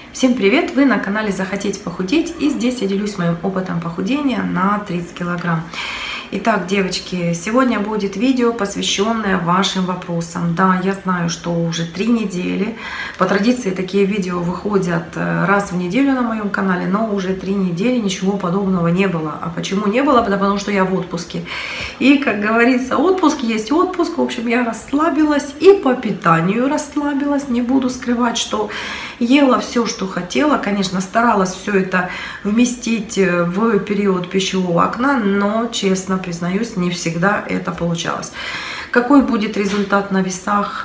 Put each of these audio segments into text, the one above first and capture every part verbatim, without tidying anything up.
Всем привет! Вы на канале Захотеть похудеть, и здесь я делюсь моим опытом похудения на тридцать килограмм. Итак, девочки, сегодня будет видео, посвященное вашим вопросам. Да, я знаю, что уже три недели. По традиции такие видео выходят раз в неделю на моем канале, но уже три недели ничего подобного не было. А почему не было? Потому что я в отпуске. И, как говорится, отпуск есть отпуск. В общем, я расслабилась и по питанию расслабилась. Не буду скрывать, что ела все, что хотела. Конечно, старалась все это вместить в период пищевого окна, но, честно признаюсь, не всегда это получалось. Какой будет результат на весах,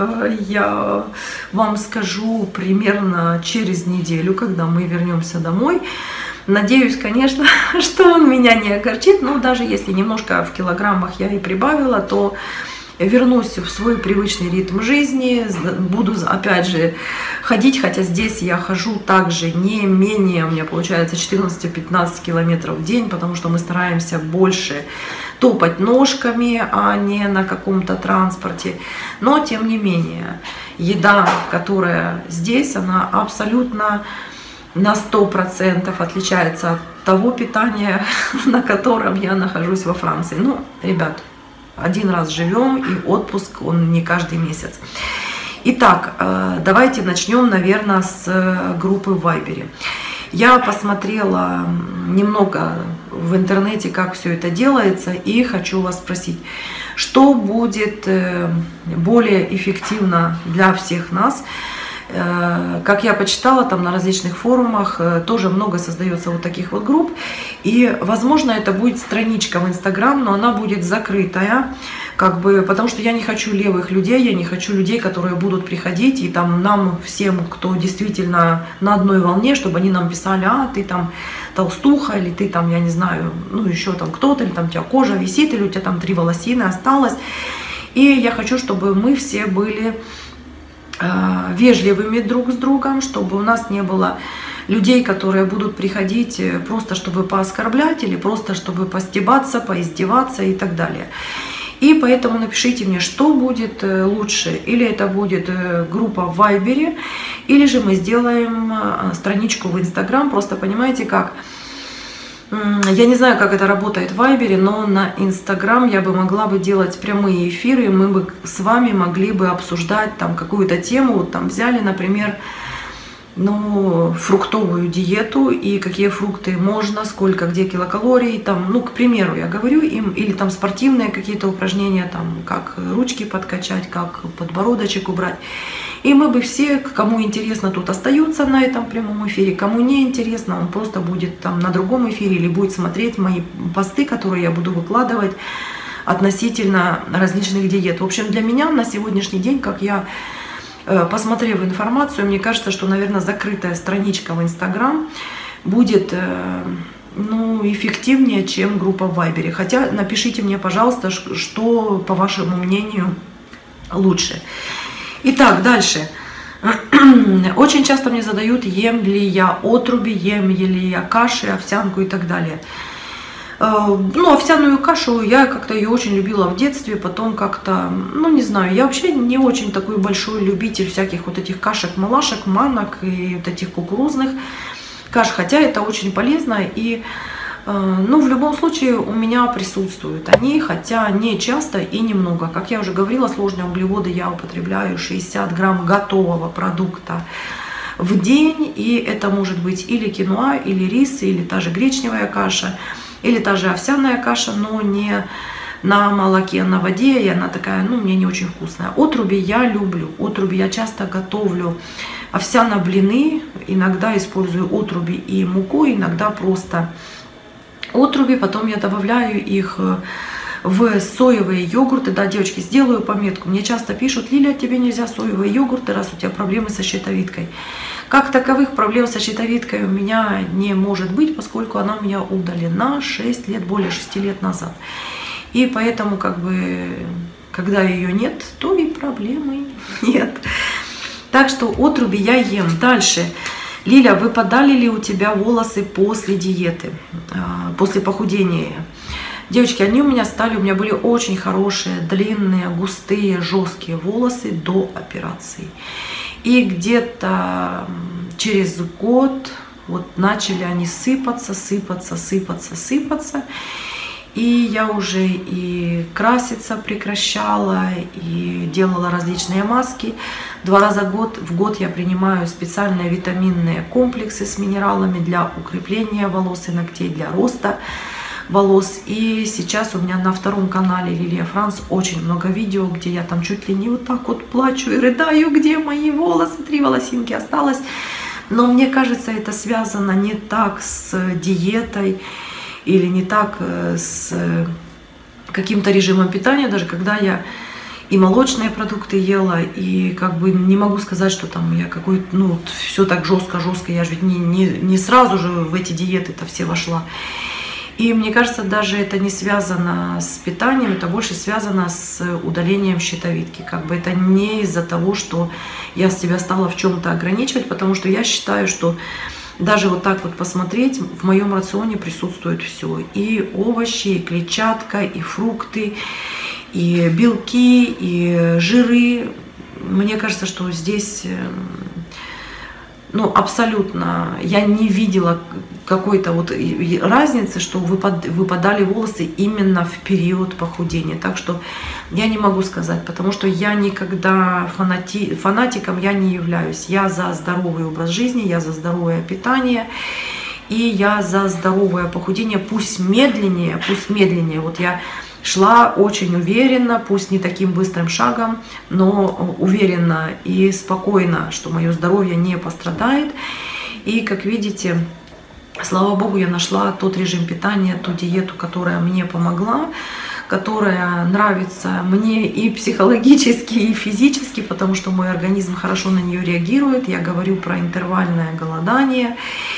я вам скажу примерно через неделю, когда мы вернемся домой. Надеюсь, конечно, что он меня не огорчит, но даже если немножко в килограммах я и прибавила, то вернусь в свой привычный ритм жизни, буду опять же ходить, хотя здесь я хожу также не менее, у меня получается четырнадцать-пятнадцать километров в день, потому что мы стараемся больше топать ножками, а не на каком-то транспорте. Но тем не менее, еда, которая здесь, она абсолютно на сто процентов отличается от того питания, на котором я нахожусь во Франции. Ну, ребят, один раз живем, и отпуск, он не каждый месяц. Итак, давайте начнем, наверное, с группы в Вайбере. Я посмотрела немного в интернете, как все это делается, и хочу вас спросить, что будет более эффективно для всех нас. Как я почитала там на различных форумах, тоже много создается вот таких вот групп. И, возможно, это будет страничка в Инстаграм, но она будет закрытая, как бы, потому что я не хочу левых людей, я не хочу людей, которые будут приходить, и там нам всем, кто действительно на одной волне, чтобы они нам писали: а, ты там толстуха, или ты там, я не знаю, ну еще там кто-то, или там у тебя кожа висит, или у тебя там три волосины осталось. И я хочу, чтобы мы все были вежливыми друг с другом, чтобы у нас не было людей, которые будут приходить просто чтобы пооскорблять или просто чтобы постебаться, поиздеваться и так далее. И поэтому напишите мне, что будет лучше. Или это будет группа в Вайбере, или же мы сделаем страничку в Инстаграм. Просто понимаете как? Я не знаю, как это работает в Вайбере, но на Инстаграм я бы могла бы делать прямые эфиры, мы бы с вами могли бы обсуждать там какую-то тему. Вот там взяли, например, ну, фруктовую диету, и какие фрукты можно, сколько, где килокалорий, там, ну, к примеру, я говорю им, или там спортивные какие-то упражнения, там, как ручки подкачать, как подбородочек убрать. И мы бы все, кому интересно, тут остаются на этом прямом эфире, кому не интересно, он просто будет там на другом эфире или будет смотреть мои посты, которые я буду выкладывать относительно различных диет. В общем, для меня на сегодняшний день, как я посмотрев информацию, мне кажется, что, наверное, закрытая страничка в Инстаграм будет ну, эффективнее, чем группа в Вайбере. Хотя напишите мне, пожалуйста, что, по вашему мнению, лучше. Итак, дальше. Очень часто мне задают, ем ли я отруби, ем ли я каши, овсянку и так далее. Ну, овсяную кашу я как-то ее очень любила в детстве, потом как-то, ну, не знаю, я вообще не очень такой большой любитель всяких вот этих кашек-малашек, манок и вот этих кукурузных каш, хотя это очень полезно, и, ну, в любом случае у меня присутствуют они, хотя не часто и немного. Как я уже говорила, сложные углеводы я употребляю шестьдесят грамм готового продукта в день, и это может быть или киноа, или рис, или та же гречневая каша, или та же овсяная каша, но не на молоке, а на воде, и она такая, ну, мне не очень вкусная. Отруби я люблю, отруби я часто готовлю овсяные блины, иногда использую отруби и муку, иногда просто отруби, потом я добавляю их в соевые йогурты. Да, девочки, сделаю пометку, мне часто пишут: Лиля, тебе нельзя соевые йогурты, раз у тебя проблемы со щитовидкой. Как таковых проблем со щитовидкой у меня не может быть, поскольку она у меня удалена шесть лет, более шести лет назад. И поэтому, как бы, когда ее нет, то и проблемы нет. Так что отруби я ем. Дальше. Лиля, выпадали ли у тебя волосы после диеты, после похудения? Девочки, они у меня стали, у меня были очень хорошие, длинные, густые, жесткие волосы до операции. И где-то через год вот начали они сыпаться, сыпаться, сыпаться, сыпаться. И я уже и краситься прекращала, и делала различные маски. Два раза в год, в год я принимаю специальные витаминные комплексы с минералами для укрепления волос и ногтей, для роста волос. И сейчас у меня на втором канале Лилия Франц очень много видео, где я там чуть ли не вот так вот плачу и рыдаю, где мои волосы, три волосинки осталось. Но мне кажется, это связано не так с диетой или не так с каким-то режимом питания, даже когда я и молочные продукты ела, и как бы не могу сказать, что там я какой-то, ну, все так жестко-жестко, я же ведь не, не, не сразу же в эти диеты-то все вошла. И мне кажется, даже это не связано с питанием, это больше связано с удалением щитовидки. Как бы это не из-за того, что я себя стала в чем-то ограничивать, потому что я считаю, что даже вот так вот посмотреть, в моем рационе присутствует все. И овощи, и клетчатка, и фрукты, и белки, и жиры. Мне кажется, что здесь, ну, абсолютно я не видела какой-то вот разницы, что выпадали волосы именно в период похудения. Так что я не могу сказать, потому что я никогда фанати... фанатиком я не являюсь. Я за здоровый образ жизни, я за здоровое питание, и я за здоровое похудение, пусть медленнее, пусть медленнее. Вот я шла очень уверенно, пусть не таким быстрым шагом, но уверенно и спокойно, что мое здоровье не пострадает. И, как видите, слава богу, я нашла тот режим питания, ту диету, которая мне помогла, которая нравится мне и психологически, и физически, потому что мой организм хорошо на нее реагирует. Я говорю про интервальное голодание,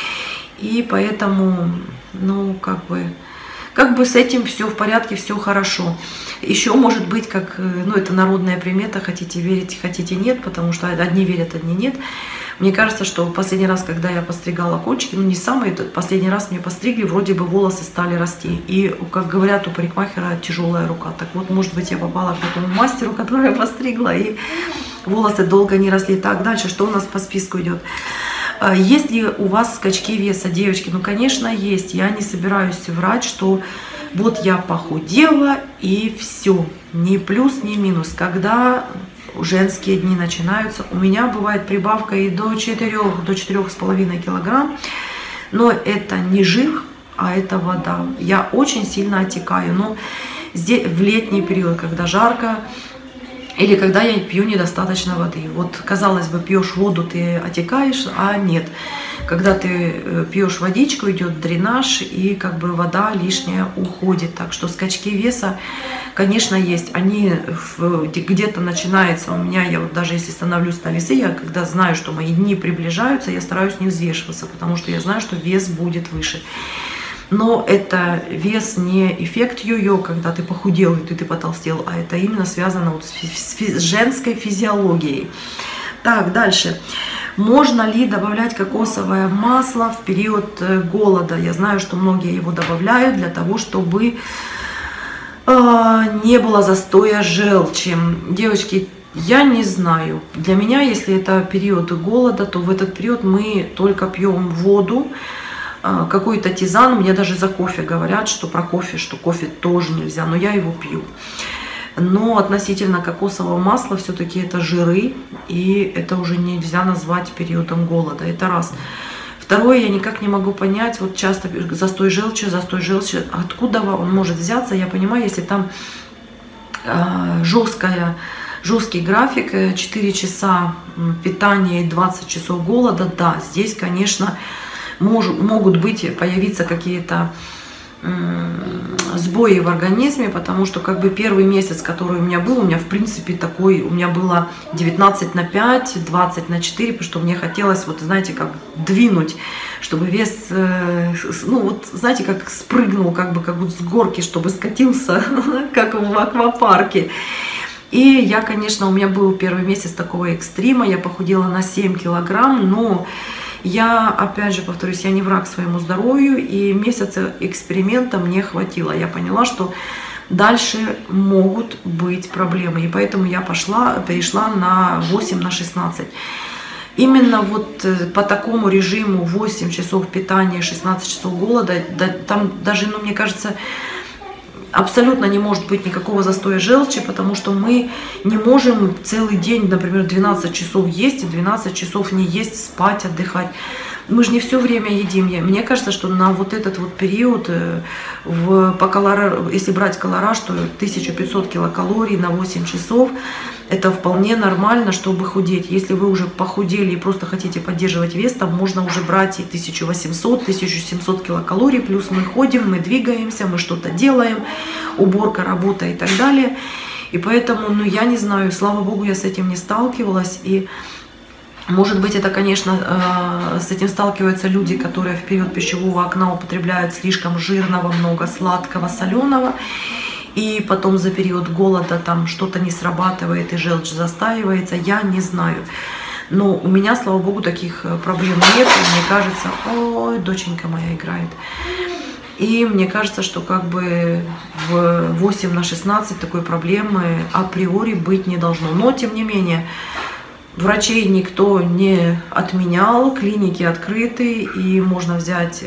и поэтому, ну, как бы... Как бы с этим все в порядке, все хорошо. Еще может быть, как, ну, это народная примета, хотите верить, хотите нет, потому что одни верят, одни нет. Мне кажется, что последний раз, когда я постригала кончики, ну, не самый, последний раз мне постригли, вроде бы волосы стали расти. И, как говорят, у парикмахера тяжелая рука. Так вот, может быть, я попала к такому мастеру, который постригла, и волосы долго не росли. Так, дальше, что у нас по списку идет? Есть ли у вас скачки веса, девочки? Ну, конечно, есть. Я не собираюсь врать, что вот я похудела и все. Ни плюс, ни минус. Когда женские дни начинаются, у меня бывает прибавка и до четырёх, до четырёх с половиной килограмм. Но это не жир, а это вода. Я очень сильно отекаю. Но здесь, в летний период, когда жарко, или когда я пью недостаточно воды. Вот, казалось бы, пьешь воду, ты отекаешь, а нет. Когда ты пьешь водичку, идет дренаж, и как бы вода лишняя уходит. Так что скачки веса, конечно, есть. Они где-то начинаются у меня, я вот даже если становлюсь на весы, я когда знаю, что мои дни приближаются, я стараюсь не взвешиваться, потому что я знаю, что вес будет выше. Но это вес не эффект йо-йо, когда ты похудел и ты, ты потолстел, а это именно связано вот с, с женской физиологией. Так, дальше. Можно ли добавлять кокосовое масло в период голода? Я знаю, что многие его добавляют для того, чтобы э, не было застоя желчи. Девочки, я не знаю. Для меня, если это период голода, то в этот период мы только пьем воду, какой-то тизан. Мне даже за кофе говорят, что про кофе, что кофе тоже нельзя, но я его пью. Но относительно кокосового масла все-таки это жиры, и это уже нельзя назвать периодом голода. Это раз. Второе, я никак не могу понять, вот часто застой желчи, застой желчи, откуда он может взяться. Я понимаю, если там э, жесткая, жесткий график, четыре часа питания и двадцать часов голода, да, здесь, конечно, Мож, могут быть, появиться какие-то сбои в организме, потому что как бы первый месяц, который у меня был, у меня в принципе такой, у меня было девятнадцать на пять, двадцать на четыре, потому что мне хотелось, вот знаете, как двинуть, чтобы вес, ну вот знаете, как спрыгнул, как бы как будто с горки, чтобы скатился, как в аквапарке. И я, конечно, у меня был первый месяц такого экстрима, я похудела на семь килограмм, но я, опять же, повторюсь, я не враг своему здоровью, и месяца эксперимента мне хватило. Я поняла, что дальше могут быть проблемы, и поэтому я пошла, перешла на восемь на шестнадцать. именно вот по такому режиму восемь часов питания, шестнадцать часов голода, да, там даже, ну, мне кажется, абсолютно не может быть никакого застоя желчи, потому что мы не можем целый день, например, двенадцать часов есть и двенадцать часов не есть, спать, отдыхать. Мы же не все время едим. Мне кажется, что на вот этот вот период, в, по колора, если брать колораж, то тысяча пятьсот килокалорий на восемь часов, это вполне нормально, чтобы худеть. Если вы уже похудели и просто хотите поддерживать вес, там можно уже брать и тысячу восемьсот — тысячу семьсот килокалорий, плюс мы ходим, мы двигаемся, мы что-то делаем, уборка, работа и так далее. И поэтому, ну, я не знаю, слава богу, я с этим не сталкивалась. И может быть, это, конечно, с этим сталкиваются люди, которые в период пищевого окна употребляют слишком жирного, много сладкого, соленого. И потом за период голода там что-то не срабатывает и желчь застаивается, я не знаю. Но у меня, слава богу, таких проблем нет. И мне кажется, ой, доченька моя играет. И мне кажется, что как бы в восемь на шестнадцать такой проблемы априори быть не должно. Но, тем не менее, врачей никто не отменял, клиники открыты, и можно взять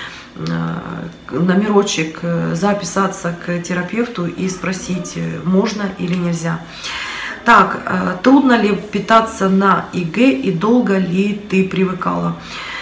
номерочек, записаться к терапевту и спросить, можно или нельзя. Так, трудно ли питаться на ИГ и долго ли ты привыкала?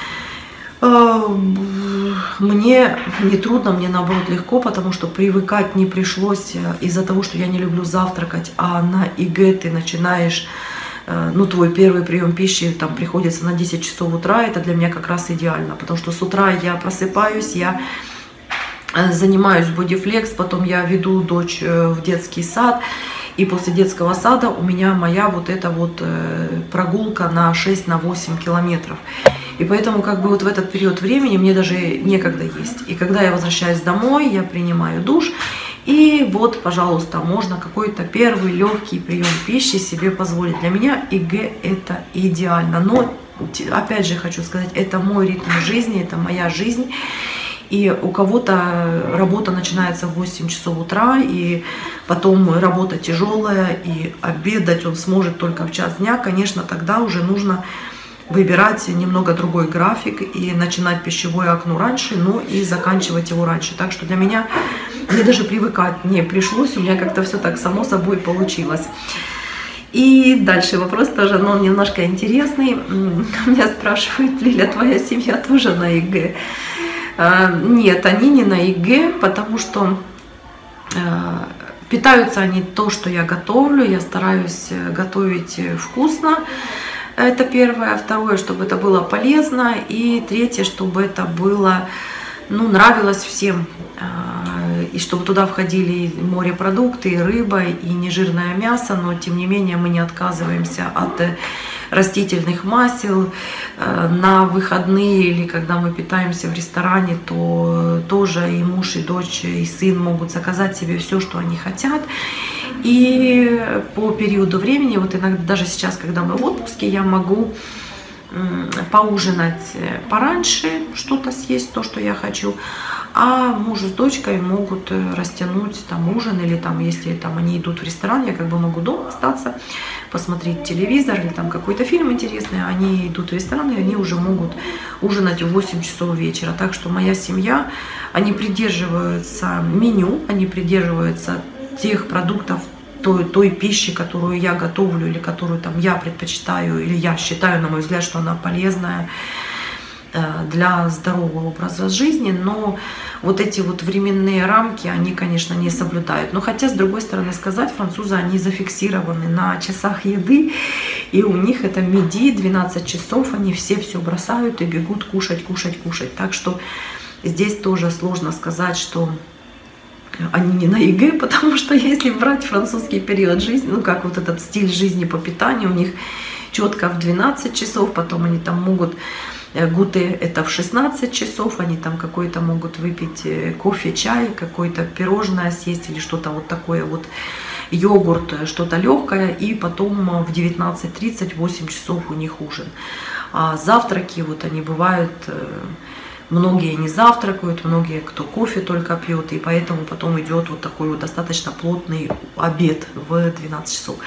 Мне не трудно, мне наоборот легко, потому что привыкать не пришлось из-за того, что я не люблю завтракать, а на ИГ ты начинаешь, ну, твой первый прием пищи там приходится на десять часов утра, это для меня как раз идеально, потому что с утра я просыпаюсь, я занимаюсь бодифлекс, потом я веду дочь в детский сад, и после детского сада у меня моя вот эта вот прогулка на шесть на восемь километров. И поэтому как бы вот в этот период времени мне даже некогда есть. И когда я возвращаюсь домой, я принимаю душ, и вот, пожалуйста, можно какой-то первый легкий прием пищи себе позволить. Для меня ИГ это идеально. Но, опять же, хочу сказать, это мой ритм жизни, это моя жизнь. И у кого-то работа начинается в восемь часов утра, и потом работа тяжелая, и обедать он сможет только в час дня. Конечно, тогда уже нужно выбирать немного другой график и начинать пищевое окно раньше, но и заканчивать его раньше. Так что для меня, мне даже привыкать не пришлось, у меня как-то все так само собой получилось. И дальше вопрос тоже, но он немножко интересный. Меня спрашивают, Лиля, твоя семья тоже на ИГ? Нет, они не на ИГ, потому что питаются они то, что я готовлю. Я стараюсь готовить вкусно. Это первое. Второе, чтобы это было полезно. И третье, чтобы это было, ну, нравилось всем. И чтобы туда входили и морепродукты, и рыба, и нежирное мясо. Но, тем не менее, мы не отказываемся от растительных масел. На выходные или когда мы питаемся в ресторане, то тоже и муж, и дочь, и сын могут заказать себе все, что они хотят. И по периоду времени, вот иногда даже сейчас, когда мы в отпуске, я могу поужинать пораньше, что-то съесть, то, что я хочу, а муж с дочкой могут растянуть там ужин, или там, если там они идут в ресторан, я как бы могу дома остаться, посмотреть телевизор или там какой-то фильм интересный, они идут в ресторан, и они уже могут ужинать в восемь часов вечера. Так что моя семья, они придерживаются меню, они придерживаются тех продуктов, той, той пищи, которую я готовлю, или которую там я предпочитаю, или я считаю, на мой взгляд, что она полезная для здорового образа жизни, но вот эти вот временные рамки, они, конечно, не соблюдают. Но хотя, с другой стороны сказать, французы, они зафиксированы на часах еды, и у них это миди, двенадцать часов, они все все бросают и бегут кушать, кушать, кушать. Так что здесь тоже сложно сказать, что они не на ИГ, потому что если брать французский период жизни, ну как вот этот стиль жизни по питанию, у них четко в двенадцать часов, потом они там могут, гуте это в шестнадцать часов, они там какой-то могут выпить кофе, чай, какое-то пирожное съесть или что-то вот такое вот, йогурт, что-то легкое, и потом в девятнадцать тридцать, восемь часов у них ужин. А завтраки, вот они бывают, многие не завтракают, многие кто кофе только пьет, и поэтому потом идет вот такой вот достаточно плотный обед в двенадцать часов.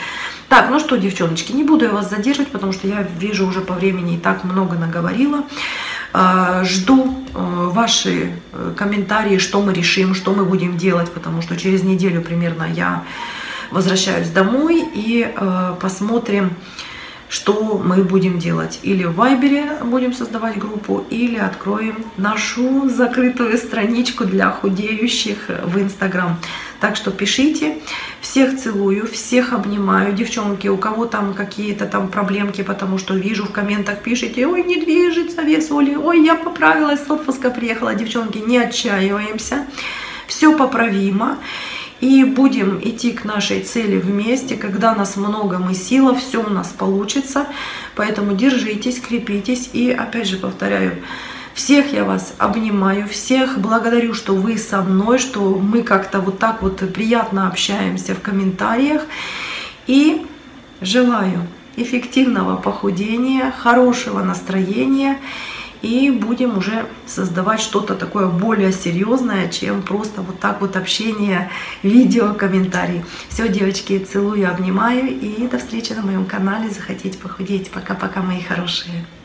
Так, ну что, девчоночки, не буду я вас задерживать, потому что я вижу уже по времени и так много наговорила. Жду ваши комментарии, что мы решим, что мы будем делать, потому что через неделю примерно я возвращаюсь домой и посмотрим, что мы будем делать. Или в Вайбере будем создавать группу, или откроем нашу закрытую страничку для худеющих в Инстаграм. Так что пишите. Всех целую, всех обнимаю. Девчонки, у кого там какие-то там проблемки, потому что вижу в комментах пишите: ой, не движется вес Оли, ой, я поправилась, с отпуска приехала. Девчонки, не отчаиваемся. Все поправимо. И будем идти к нашей цели вместе. Когда нас много, мы сила, все у нас получится. Поэтому держитесь, крепитесь. И опять же повторяю, всех я вас обнимаю, всех благодарю, что вы со мной, что мы как-то вот так вот приятно общаемся в комментариях. И желаю эффективного похудения, хорошего настроения. И будем уже создавать что-то такое более серьезное, чем просто вот так вот общение, видео, комментарии. Все, девочки, целую, обнимаю и до встречи на моем канале. Захотите похудеть. Пока-пока, мои хорошие.